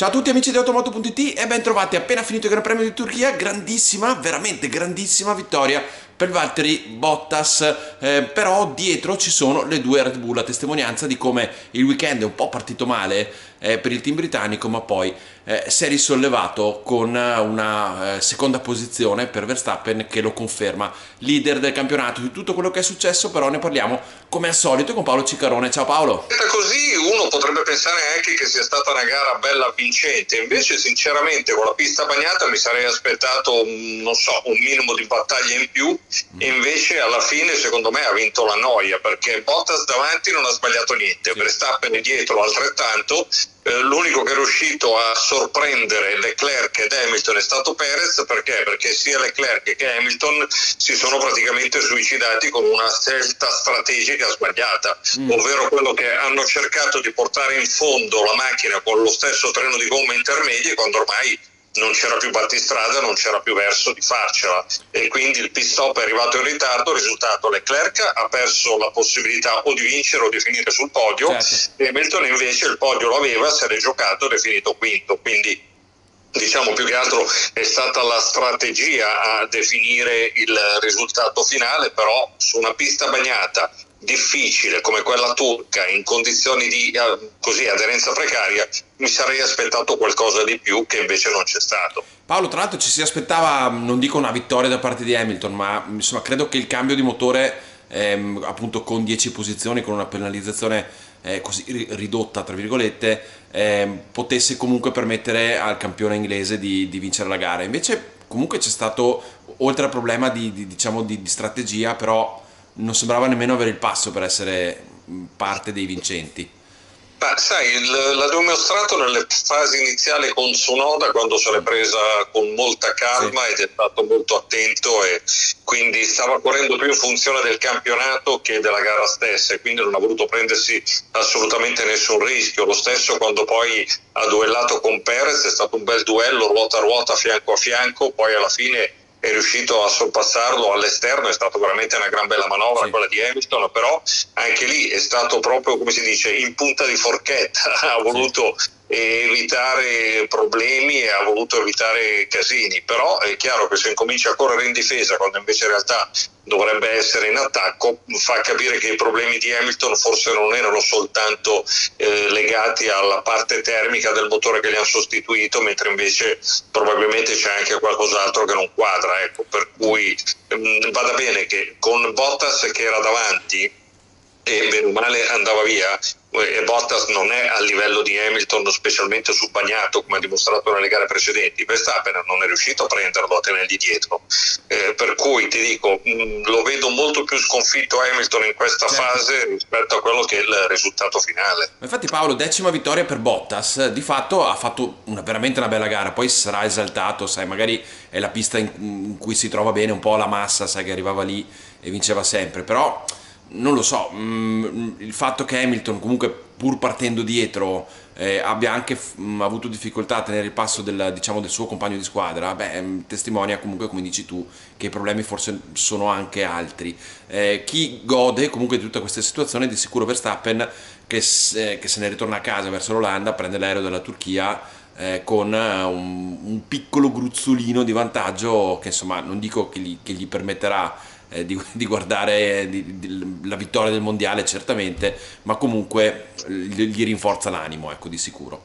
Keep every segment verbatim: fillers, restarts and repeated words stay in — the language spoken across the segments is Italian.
Ciao a tutti amici di Automoto punto it e ben trovati. Appena finito il Gran Premio di Turchia, grandissima, veramente grandissima vittoria per Valtteri Bottas, eh, però dietro ci sono le due Red Bull, a testimonianza di come il weekend è un po' partito male eh, per il team britannico, ma poi eh, si è risollevato con una eh, seconda posizione per Verstappen che lo conferma leader del campionato. Di tutto quello che è successo però ne parliamo come al solito con Paolo Ciccarone. Ciao Paolo. Così uno potrebbe pensare anche che sia stata una gara bella vincente, invece sinceramente con la pista bagnata mi sarei aspettato non so, un minimo di battaglia in più, e invece alla fine secondo me ha vinto la noia, perché Bottas davanti non ha sbagliato niente, Sì. Verstappen dietro altrettanto. L'unico che è riuscito a sorprendere Leclerc ed Hamilton è stato Perez. Perché? Perché sia Leclerc che Hamilton si sono praticamente suicidati con una scelta strategica sbagliata, mm. ovvero quello che hanno cercato di portare in fondo la macchina con lo stesso treno di gomme intermedie, quando ormai non c'era più battistrada, non c'era più verso di farcela, e quindi il pit stop è arrivato in ritardo. Risultato: Leclerc ha perso la possibilità o di vincere o di finire sul podio, certo. E Hamilton invece il podio lo aveva, se l'è giocato ed è finito quinto. Quindi diciamo più che altro è stata la strategia a definire il risultato finale, però su una pista bagnata difficile come quella turca, in condizioni di così aderenza precaria, mi sarei aspettato qualcosa di più, che invece non c'è stato. Paolo, tra l'altro ci si aspettava, non dico una vittoria da parte di Hamilton, ma insomma credo che il cambio di motore ehm, appunto con dieci posizioni, con una penalizzazione eh, così ridotta tra virgolette, ehm, potesse comunque permettere al campione inglese di, di vincere la gara. Invece comunque c'è stato, oltre al problema di, di, diciamo di, di strategia, però non sembrava nemmeno avere il passo per essere parte dei vincenti. Ma sai, l'ha dimostrato nelle fasi iniziali con Tsunoda, quando se l'è presa con molta calma, sì. Ed è stato molto attento, e quindi stava correndo più in funzione del campionato che della gara stessa, e quindi non ha voluto prendersi assolutamente nessun rischio. Lo stesso quando poi ha duellato con Perez, è stato un bel duello ruota a ruota, fianco a fianco, poi alla fine è riuscito a sorpassarlo all'esterno. È stata veramente una gran bella manovra, sì. Quella di Hamilton, però anche lì è stato proprio, come si dice, in punta di forchetta, ha voluto sì. evitare problemi e ha voluto evitare casini. Però è chiaro che se incomincia a correre in difesa quando invece in realtà dovrebbe essere in attacco, fa capire che i problemi di Hamilton forse non erano soltanto eh, legati alla parte termica del motore che gli hanno sostituito, mentre invece probabilmente c'è anche qualcos'altro che non quadra, ecco. Per cui mh, vada bene che con Bottas che era davanti e bene o male andava via, e Bottas non è a livello di Hamilton, specialmente sul bagnato, come ha dimostrato nelle gare precedenti. Verstappen non è riuscito a prenderlo, a tenergli dietro, eh, per cui ti dico, mh, lo vedo molto più sconfitto Hamilton in questa certo. fase rispetto a quello che è il risultato finale. Infatti Paolo, decima vittoria per Bottas, di fatto ha fatto una, veramente una bella gara. Poi sarà esaltato, sai, magari è la pista in, in cui si trova bene, un po' la massa, sai, che arrivava lì e vinceva sempre, però non lo so, mh, il fatto che Hamilton comunque pur partendo dietro eh, abbia anche mh, avuto difficoltà a tenere il passo del, diciamo, del suo compagno di squadra, beh, mh, testimonia comunque, come dici tu, che i problemi forse sono anche altri. Eh, chi gode comunque di tutta questa situazione è di sicuro Verstappen, che, se, che se ne ritorna a casa verso l'Olanda, prende l'aereo della Turchia eh, con un, un piccolo gruzzolino di vantaggio che insomma non dico che gli, che gli permetterà Eh, di, di guardare di, di, la vittoria del mondiale certamente, ma comunque gli, gli rinforza l'animo, ecco, di sicuro.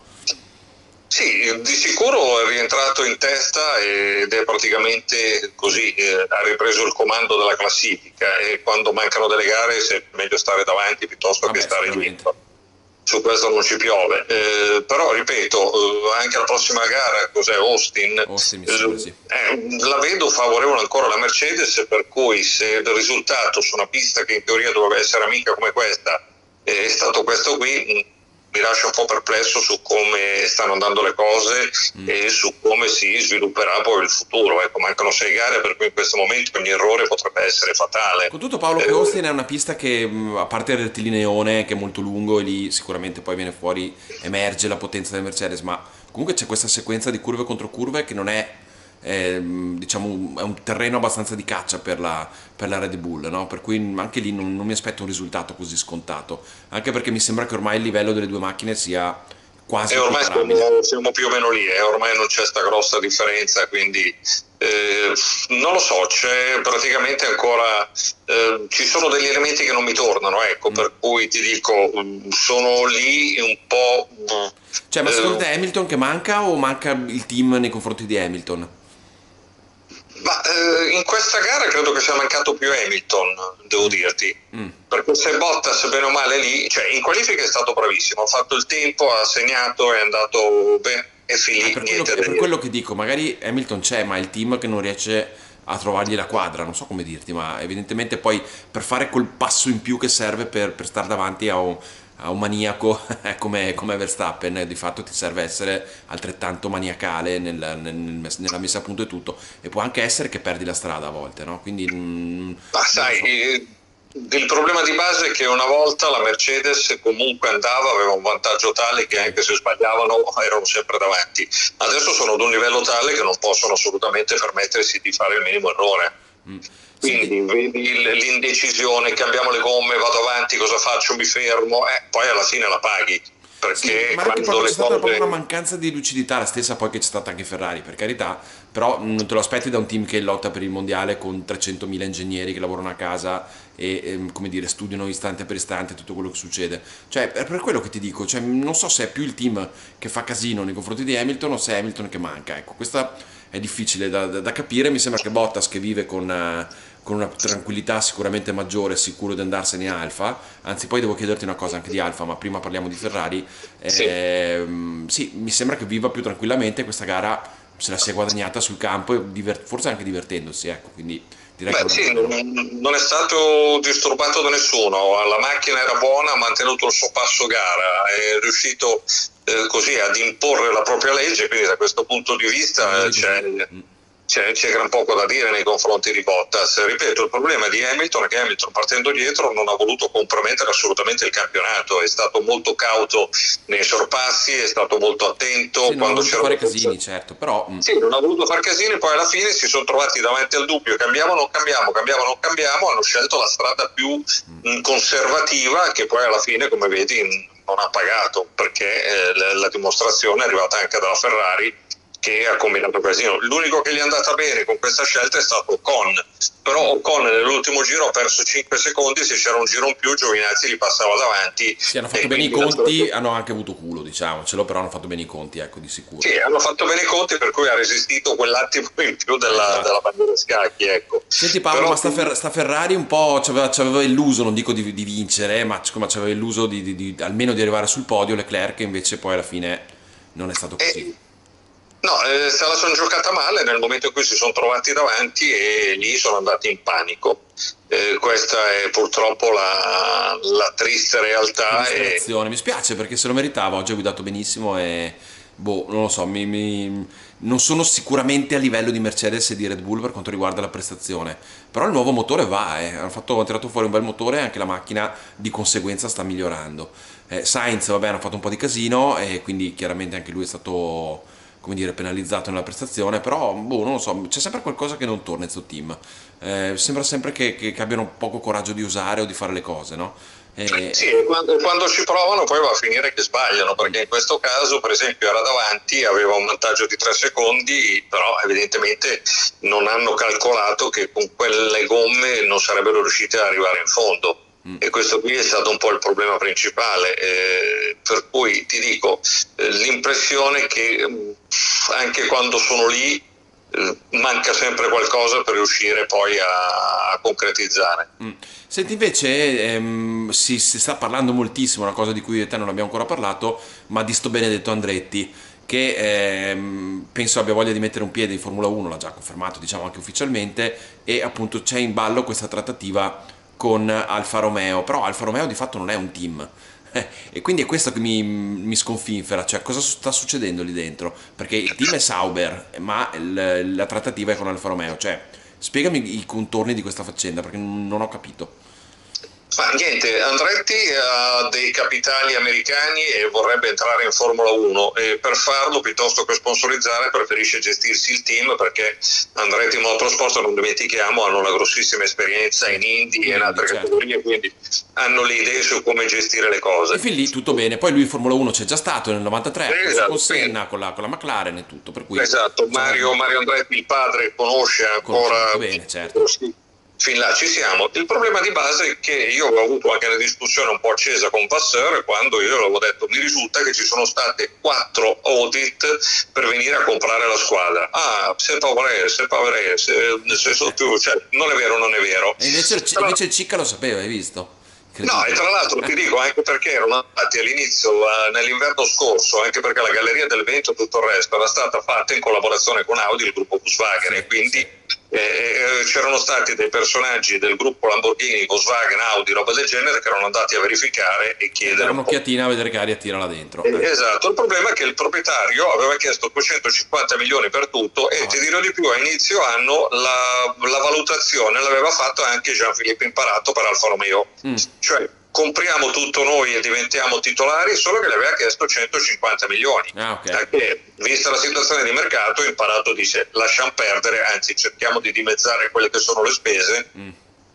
Sì, di sicuro è rientrato in testa ed è praticamente così, eh, ha ripreso il comando della classifica, e quando mancano delle gare è meglio stare davanti piuttosto Vabbè, che stare dietro. Su questo non ci piove, eh, però ripeto, eh, anche la prossima gara, cos'è, Austin, Austin mi sembra, sì. eh, la vedo favorevole ancora alla Mercedes, per cui se il risultato su una pista che in teoria doveva essere amica come questa eh, è stato questo qui, mi lascia un po' perplesso su come stanno andando le cose mm. e su come si svilupperà poi il futuro. Ecco, mancano sei gare, per cui in questo momento ogni errore potrebbe essere fatale. Con tutto, Paolo, che eh, Austin è una pista che, a parte il rettilineione che è molto lungo e lì sicuramente poi viene fuori, emerge la potenza del Mercedes, ma comunque c'è questa sequenza di curve contro curve che non è è, diciamo, è un terreno abbastanza di caccia per la, per la Red Bull, no? Per cui anche lì non, non mi aspetto un risultato così scontato, anche perché mi sembra che ormai il livello delle due macchine sia quasi E ormai equiparabile. siamo, siamo più o meno lì, e ormai non c'è sta grossa differenza, quindi eh, non lo so, c'è praticamente ancora, eh, ci sono degli elementi che non mi tornano, ecco, Mm. per cui ti dico, mh, sono lì un po'. Cioè, ma secondo eh, te è Hamilton che manca o manca il team nei confronti di Hamilton? Ma eh, in questa gara credo che sia mancato più Hamilton, devo Mm. dirti, Mm. perché se Bottas bene o male lì, cioè in qualifica è stato bravissimo, ha fatto il tempo, ha segnato, è andato bene e fin È lì per quello, niente è da per dire. quello che dico, magari Hamilton c'è, ma è il team che non riesce a trovargli la quadra, non so come dirti, ma evidentemente poi per fare quel passo in più che serve per, per stare davanti a un, a un maniaco come, come Verstappen, di fatto ti serve essere altrettanto maniacale nel- nel- nella messa a punto e tutto, e può anche essere che perdi la strada a volte, no? Quindi mm, Ma non lo sai, so. eh, il problema di base è che una volta la Mercedes comunque andava, aveva un vantaggio tale che Sì. anche se sbagliavano erano sempre davanti. Adesso sono ad un livello tale che non possono assolutamente permettersi di fare il minimo errore. Mm. Senti, Quindi vedi l- l'indecisione, cambiamo le gomme, vado avanti, cosa faccio, mi fermo, eh, poi alla fine la paghi, sì, perché ma anche quando proprio c'è le stata proprio una cose. mancanza di lucidità, la stessa poi che c'è stata anche Ferrari, per carità, però non te lo aspetti da un team che lotta per il mondiale con trecentomila ingegneri che lavorano a casa e, ehm, come dire, studiano istante per istante tutto quello che succede. Cioè, è per quello che ti dico, cioè, non so se è più il team che fa casino nei confronti di Hamilton o se è Hamilton che manca. Ecco, questa è difficile da, da- da capire. Mi sembra che Bottas, che vive con, eh, con una tranquillità sicuramente maggiore, sicuro di andarsene a Alfa. Anzi, poi devo chiederti una cosa anche di Alfa, ma prima parliamo di Ferrari. Sì. Ehm, sì, mi sembra che viva più tranquillamente questa gara, se la sia guadagnata sul campo e diver- forse anche divertendosi, ecco, quindi direi che Beh, non è sì, male, non, no? non è stato disturbato da nessuno, la macchina era buona, ha mantenuto il suo passo gara, è riuscito eh, così ad imporre la propria legge, quindi da questo punto di La vista eh, vedi c'è, così? Mm. c'è, c'è gran poco da dire nei confronti di Bottas. Ripeto, il problema di Hamilton è che Hamilton partendo dietro non ha voluto compromettere assolutamente il campionato, è stato molto cauto nei sorpassi, è stato molto Sì, attento non ho quando voluto c'era fare la casini, corsa. certo, però mm, Sì, non ha voluto far casini, poi alla fine si sono trovati davanti al dubbio, cambiamo o non cambiamo, cambiamo o non cambiamo, hanno scelto la strada più mh, conservativa che poi alla fine, come vedi, mh, non ha pagato, perché eh, la, la dimostrazione è arrivata anche dalla Ferrari che ha combinato casino. L'unico che gli è andata bene con questa scelta è stato Ocon, però Ocon nell'ultimo giro ha perso cinque secondi, se c'era un giro in più Giovinazzi gli passava davanti sì, hanno fatto e bene i quindi la conti, strategia. hanno anche avuto culo, diciamocelo, però hanno fatto bene i conti, ecco, di sicuro. Sì, hanno fatto bene i conti per cui ha resistito quell'attimo in più della, Esatto. della bandiera a scacchi, ecco. Senti Paolo, Però ma sta, Fer- sta Ferrari un po' ci aveva, ci aveva illuso, non dico di, di vincere, ma ci ma ci aveva illuso di, di- di- almeno di arrivare sul podio, Leclerc, che invece poi alla fine non è stato così. eh, no, eh, se la sono giocata male nel momento in cui si sono trovati davanti e lì sono andati in panico. Eh, questa è purtroppo la, la triste Che realtà e. disperazione, mi spiace perché se lo meritava, oggi ha guidato benissimo e boh, non lo so, mi- mi- non sono sicuramente a livello di Mercedes e di Red Bull per quanto riguarda la prestazione, però il nuovo motore va, eh. Hanno fatto, hanno tirato fuori un bel motore e anche la macchina di conseguenza sta migliorando. Eh, Sainz, vabbè, hanno fatto un po' di casino e quindi chiaramente anche lui è stato, come dire, penalizzato nella prestazione, però boh, non lo so, c'è sempre qualcosa che non torna in questo team. Eh, sembra sempre che, che- che abbiano poco coraggio di usare o di fare le cose, no? Sì, E, e quando, e quando ci provano poi va a finire che sbagliano, perché in questo caso per esempio era davanti, aveva un vantaggio di tre secondi, però evidentemente non hanno calcolato che con quelle gomme non sarebbero riusciti ad arrivare in fondo. E questo qui è stato un po' il problema principale, eh, per cui ti dico, eh, l'impressione che mh, anche quando sono lì eh, manca sempre qualcosa per riuscire poi a, a concretizzare. Mm. Senti, invece ehm, si, si sta parlando moltissimo, una cosa di cui io e te non abbiamo ancora parlato, ma di sto Benedetto Andretti, che ehm, penso abbia voglia di mettere un piede in Formula uno, l'ha già confermato, diciamo anche ufficialmente, e appunto c'è in ballo questa trattativa con Alfa Romeo, però Alfa Romeo di fatto non è un team. Eh, E quindi è questo che mi, mi sconfinfera, cioè cosa sta succedendo lì dentro? Perché il team è Sauber, ma il- la trattativa è con Alfa Romeo, cioè spiegami i contorni di questa faccenda perché non ho capito. Ma niente, Andretti ha dei capitali americani e vorrebbe entrare in Formula uno e per farlo, piuttosto che sponsorizzare, preferisce gestirsi il team, perché Andretti Motorsport, non dimentichiamo, hanno una grossissima esperienza in Indy e in altre certo. categorie, quindi hanno le idee su come gestire le cose. E fin lì tutto bene, poi lui in Formula uno c'è già stato nel novantatré, Esatto, con Senna, sì. con la, con la McLaren e tutto, per cui Esatto, Mario, Mario Andretti, il padre, conosce ancora molto bene, certo. Fin là ci siamo. Il problema di base è che io ho avuto anche una discussione un po' accesa con Vasseur quando io avevo detto: mi risulta che ci sono state quattro audit per venire a comprare la squadra. Ah, c'est pas vrai, c'est pas vrai, c'est, c'est tu, cioè, non è vero, non è vero. E invece, Però... invece il Cicca lo sapeva, hai visto? No, e tra l'altro ti dico anche perché erano andati all'inizio, uh, nell'inverno scorso, anche perché la galleria del vento e tutto il resto era stata fatta in collaborazione con Audi, il gruppo Volkswagen, sì, e quindi sì. eh, c'erano stati dei personaggi del gruppo Lamborghini, Volkswagen, Audi, roba del genere, che erano andati a verificare e chiedere dare un'occhiatina a vedere che aria tira là dentro. Eh, esatto, il problema è che il proprietario aveva chiesto duecentocinquanta milioni per tutto e oh. ti dirò di più, a inizio anno la, la valutazione l'aveva fatta anche Jean-Philippe Imparato per Alfa Romeo. Mm. Cioè, compriamo tutto noi e diventiamo titolari, solo che le aveva chiesto centocinquanta milioni. Ah, okay. Perché, vista la situazione di mercato, Imparato dice: lasciamo perdere, anzi cerchiamo di dimezzare quelle che sono le spese. Mm.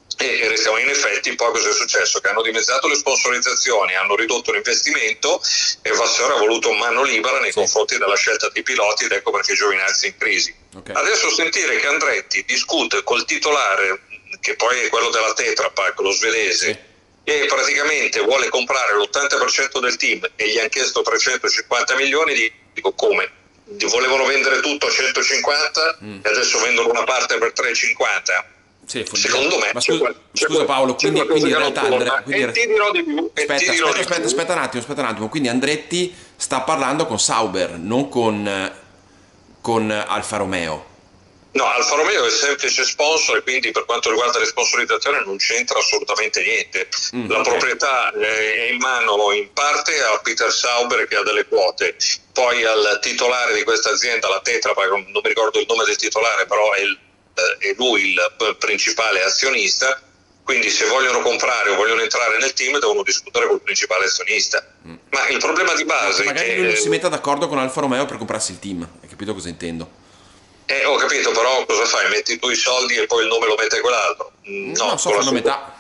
E restiamo. In effetti poi cosa è successo? Che hanno dimezzato le sponsorizzazioni, hanno ridotto l'investimento e Vasseur ha voluto mano libera nei sì. confronti della scelta dei piloti, ed ecco perché Giovinazzi è in crisi. Okay. Adesso sentire che Andretti discute col titolare, che poi è quello della Tetra Pak, lo svedese, sì. e praticamente vuole comprare l'ottanta per cento del team e gli hanno chiesto trecentocinquanta milioni, dico: come? Volevano vendere tutto a centocinquanta mm. e adesso vendono una parte per trecentocinquanta? Sì, secondo me ma scusa, c'è, c'è scusa Paolo, quindi, quindi in realtà Andre, quindi e ti dirò di più, aspetta, ti dirò aspetta, di aspetta, più. aspetta un attimo, aspetta un attimo, quindi Andretti sta parlando con Sauber, non con, con Alfa Romeo. No, Alfa Romeo è semplice sponsor e quindi per quanto riguarda le sponsorizzazioni non c'entra assolutamente niente. Mm, la okay. proprietà è in mano in parte a Peter Sauber, che ha delle quote, poi al titolare di questa azienda, la Tetra, non mi ricordo il nome del titolare, però è il è lui il principale azionista, quindi se vogliono comprare o vogliono entrare nel team devono discutere col principale azionista. Mm. Ma il problema di base magari è che lui non si metta d'accordo con Alfa Romeo per comprarsi il team, hai capito cosa intendo? Eh, ho capito, però cosa fai? Metti tu i soldi e poi il nome lo mette quell'altro? No, non so, fanno metà.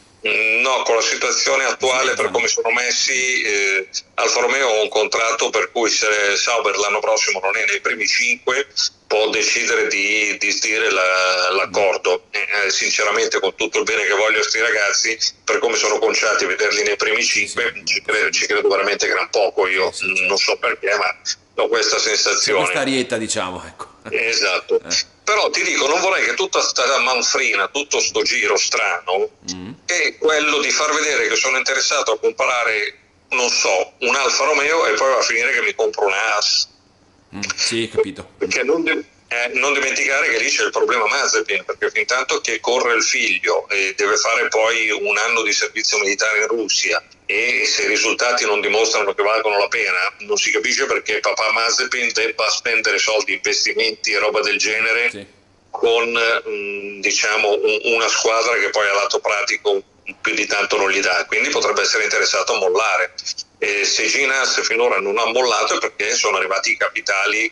No, con la situazione attuale, sì, per come sono messi, eh, Alfa Romeo ha un contratto per cui se Sauber l'anno prossimo non è nei primi cinque può decidere di, di sdire la, l'accordo. Eh, sinceramente, con tutto il bene che voglio a questi ragazzi, per come sono conciati, vederli nei primi cinque sì, sì. Ci, credo, ci credo veramente gran poco. Io sì, sì, non so perché, ma ho questa sensazione. Questa arietta, diciamo, ecco. Esatto. Eh. Però ti dico, non vorrei che tutta sta manfrina, tutto sto giro strano, mm. è quello di far vedere che sono interessato a comprare, non so, un Alfa Romeo e poi va a finire che mi compro una Haas. Mm. Sì, capito. Perché non, de- eh, non dimenticare che lì c'è il problema Mazepin, perché fin tanto che corre il figlio e deve fare poi un anno di servizio militare in Russia, e se i risultati non dimostrano che valgono la pena, non si capisce perché papà Mazepin debba spendere soldi, investimenti e roba del genere sì. con mh, diciamo un, una squadra che poi a lato pratico più di tanto non gli dà, quindi potrebbe essere interessato a mollare. E se Ginas finora non ha mollato è perché sono arrivati i capitali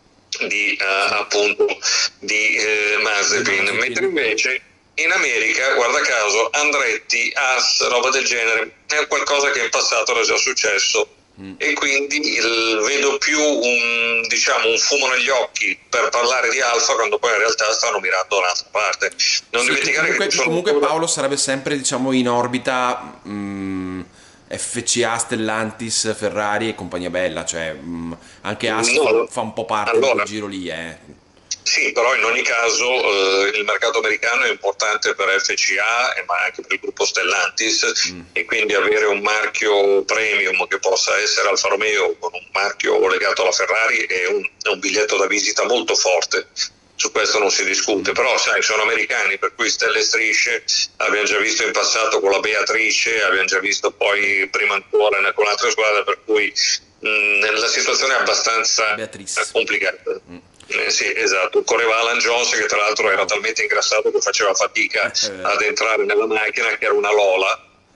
di uh, appunto di uh, Mazepin, mentre invece in America, guarda caso, Andretti, Haas, roba del genere, è qualcosa che in passato era già successo mm. e quindi il, vedo più un, diciamo, un fumo negli occhi per parlare di Alfa quando poi in realtà stanno mirando da un'altra parte. Non sì, dimenticare comunque, che comunque sono... Paolo sarebbe sempre, diciamo, in orbita mh, F C A, Stellantis, Ferrari e compagnia bella, cioè mh, anche Haas no, fa un po' parte allora, di quel giro lì, eh. Sì, però in ogni caso eh, il mercato americano è importante per F C A, ma anche per il gruppo Stellantis, mm. e quindi avere un marchio premium che possa essere Alfa Romeo con un marchio legato alla Ferrari è un, è un biglietto da visita molto forte. Su questo non si discute, però sai, sono americani, per cui stelle e strisce abbiamo già visto in passato con la Beatrice, abbiamo già visto poi prima ancora con altre squadre, per cui mh, la situazione è abbastanza Beatrice. complicata. Mm. Eh, sì, esatto, correva Alan Jones, che tra l'altro era talmente ingrassato che faceva fatica ad entrare nella macchina, che era una Lola,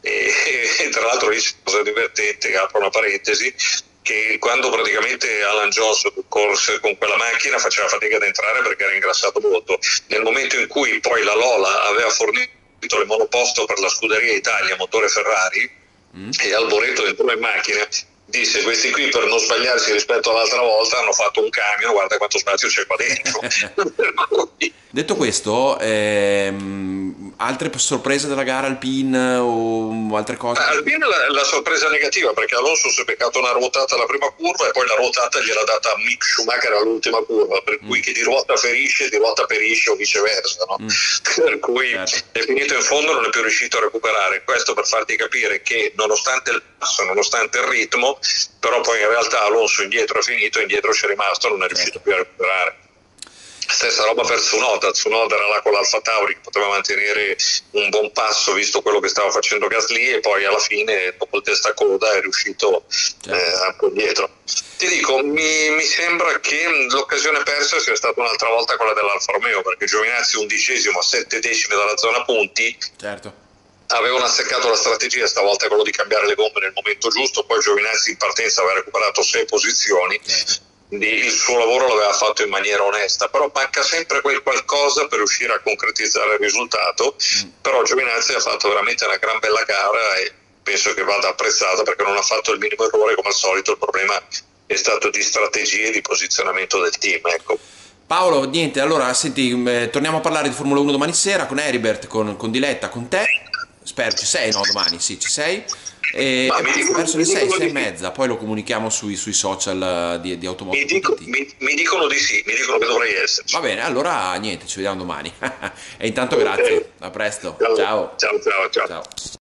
e, e tra l'altro lì c'è una cosa divertente, apro una parentesi, che quando praticamente Alan Jones corse con quella macchina faceva fatica ad entrare perché era ingrassato molto. Nel momento in cui poi la Lola aveva fornito le monoposto per la scuderia Italia, motore Ferrari, mm. e Alboreto entrò in macchina, disse: questi qui per non sbagliarsi rispetto all'altra volta hanno fatto un camion, guarda quanto spazio c'è qua dentro. Detto questo, ehm, altre sorprese della gara Alpine o altre cose? Alpine la, la sorpresa negativa, perché Alonso si è beccato una ruotata alla prima curva e poi la ruotata gliel'ha data Mick Schumacher all'ultima curva, per mm. cui chi di ruota ferisce, di ruota perisce o viceversa, no? Mm. Per cui certo. È finito in fondo, non è più riuscito a recuperare. Questo per farti capire che nonostante il passo, nonostante il ritmo, però poi in realtà Alonso indietro è finito, indietro c'è rimasto, non è riuscito più a recuperare. Stessa roba per Tsunoda, Tsunoda era là con l'Alfa Tauri che poteva mantenere un buon passo visto quello che stava facendo Gasly, e poi alla fine dopo il testacoda è riuscito certo. eh, un po' indietro. Ti dico, mi, mi sembra che l'occasione persa sia stata un'altra volta quella dell'Alfa Romeo, perché Giovinazzi undicesimo a sette decimi dalla zona punti, certo. avevano azzeccato la strategia stavolta, quello di cambiare le gomme nel momento giusto, poi Giovinazzi in partenza aveva recuperato sei posizioni, certo. Quindi il suo lavoro l'aveva fatto in maniera onesta, però manca sempre quel qualcosa per riuscire a concretizzare il risultato. Mm. Però Giovinazzi ha fatto veramente una gran bella gara e penso che vada apprezzato perché non ha fatto il minimo errore, come al solito. Il problema è stato di strategie e di posizionamento del team, ecco. Paolo, niente, allora senti, eh, torniamo a parlare di Formula uno domani sera con Heribert, con, con Diletta, con te. Spero ci sei, no? Domani sì, ci sei. E, e dico, verso le sei, sei e mezza, poi lo comunichiamo sui, sui social di, di Automoto. Mi, dico, mi, mi dicono di sì, mi dicono che dovrei esserci. Va bene, allora niente, ci vediamo domani. E intanto grazie, a presto. Ciao. Ciao, ciao, ciao. ciao. ciao.